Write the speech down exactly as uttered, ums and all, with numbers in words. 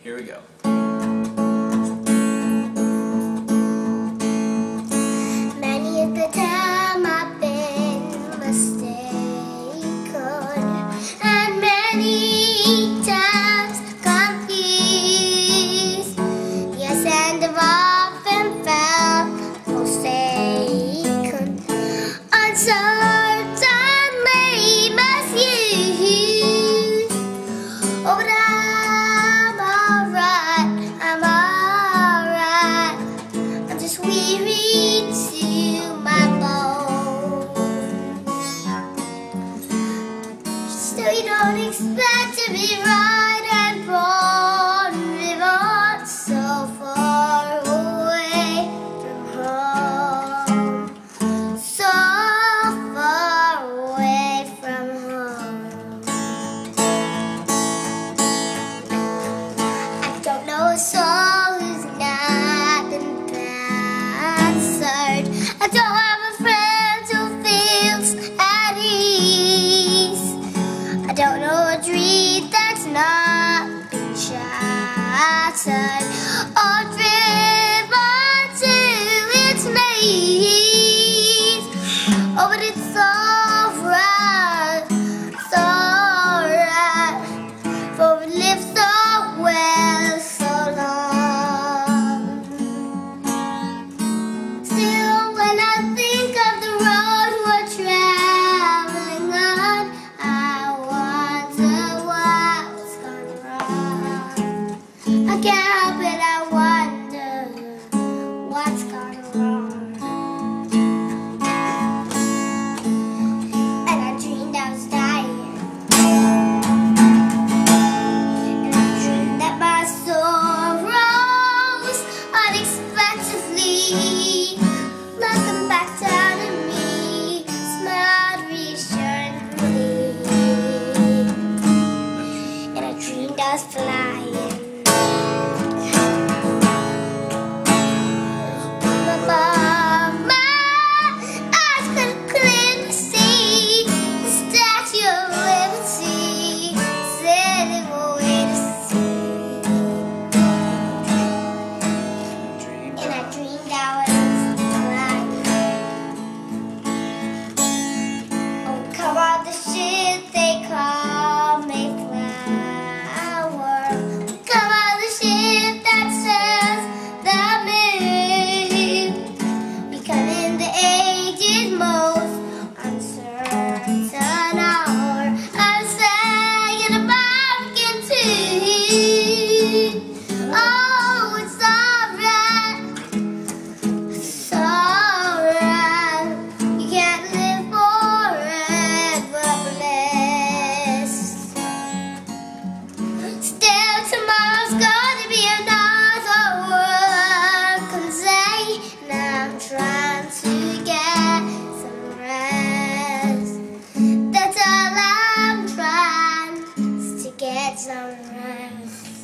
Here we go. Many of the time I've been mistaken, and many times confused. Yes, and I've often felt forsaken, uncertainly misused. Oh, but I'm alright, I'm alright. I'm just weary to my bones. So you don't expect to be right and born, live on so far away from home, so far away from home. I don't know a soul who's not been answered. I don't have a friend who feels at ease. I don't know a dream that's not been shattered or driven to its knees. Oh, but it's alright, it's alright, for we live so well so long. Still, when I think of the road we're traveling on, I wonder what's gone wrong. I can't help it, I wonder what's gone wrong. And I dreamed I was dying, and I dreamed that my soul rose unexpectedly, looking back down at me, smiled reassuringly. And I dreamed I was flying, above my eyes could clearly see the Statue of Liberty sailing away to sea. And I dreamed I was flying. Oh, come on the ship they call Mayflower. Come on the ship that serves the moon. Becoming the age's most uncertain hour. I'm saying a bargain tune. Oh, it's alright, it's alright. You can't live forever blessed. Still, tomorrow's gonna be another working day, and I'm trying to get some rest. That's all I'm trying, is to get some rest.